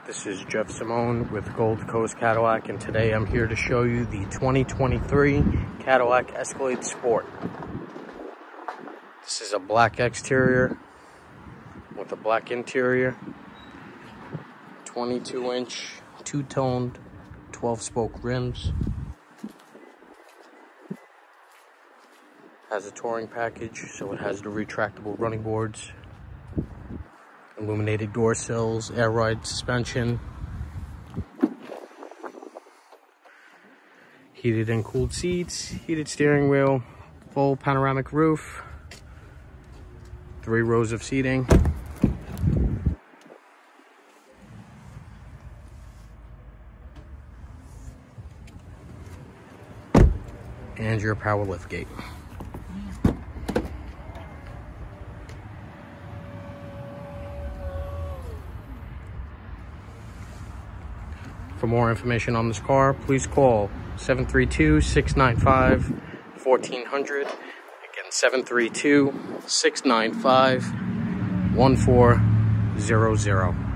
This is Jeff Simone with Gold Coast Cadillac, and today I'm here to show you the 2023 Cadillac Escalade Sport. This is a black exterior with a black interior, 22-inch, two-toned, 12-spoke rims. Has a touring package, so it has the retractable running boards, illuminated door sills, air ride suspension, heated and cooled seats, heated steering wheel, full panoramic roof, 3 rows of seating, and your power liftgate. For more information on this car, please call 732-695-1400. Again, 732-695-1400.